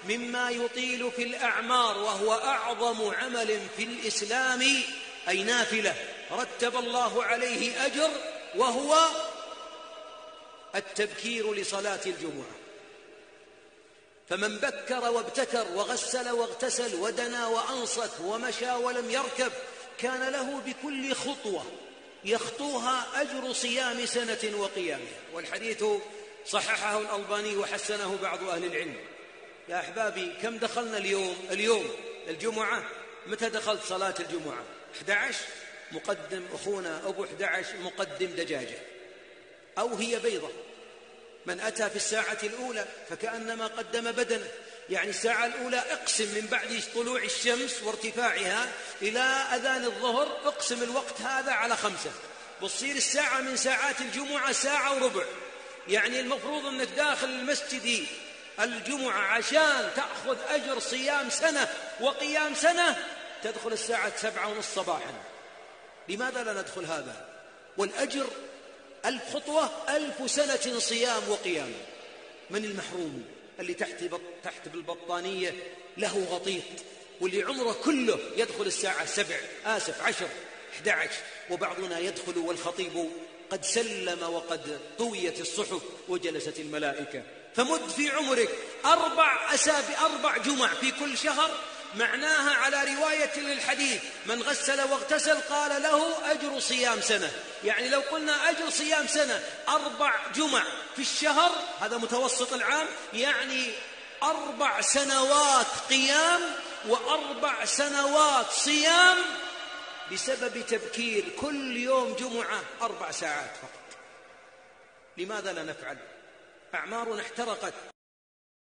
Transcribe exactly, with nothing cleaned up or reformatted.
مما يطيل في الأعمار، وهو أعظم عمل في الإسلام، أي نافلة رتب الله عليه أجر، وهو التبكير لصلاة الجمعة. فمن بكر وابتكر وغسل واغتسل ودنا وأنصت ومشى ولم يركب، كان له بكل خطوة يخطوها أجر صيام سنة وقيامها. والحديث صححه الألباني وحسنه بعض أهل العلم. يا أحبابي، كم دخلنا اليوم اليوم الجمعة؟ متى دخلت صلاة الجمعة؟ أحد عشر، مقدم أخونا أبو أحد عشر مقدم دجاجة أو هي بيضة. من أتى في الساعة الأولى فكأنما قدم بدنه، يعني الساعة الأولى اقسم من بعد طلوع الشمس وارتفاعها إلى أذان الظهر، اقسم الوقت هذا على خمسة، بتصير الساعة من ساعات الجمعة ساعة وربع. يعني المفروض أنك داخل المسجد الجمعة عشان تأخذ أجر صيام سنة وقيام سنة، تدخل الساعة سبعة ونصف صباحا. لماذا لا ندخل هذا؟ والأجر ألف خطوة ألف سنة صيام وقيام. من المحروم؟ اللي تحت تحت بالبطانية له غطيط، واللي عمره كله يدخل الساعة سبع آسف عشر أحد عشر، وبعضنا يدخل والخطيب قد سلم وقد طويت الصحف وجلست الملائكة. فمد في عمرك أربع أسابيع أربع جمع في كل شهر، معناها على رواية للحديث من غسل واغتسل قال له أجر صيام سنة. يعني لو قلنا أجر صيام سنة أربع جمع في الشهر، هذا متوسط العام، يعني أربع سنوات قيام وأربع سنوات صيام بسبب تبكير كل يوم جمعة أربع ساعات فقط. لماذا لا نفعل؟ أعمارنا احترقت.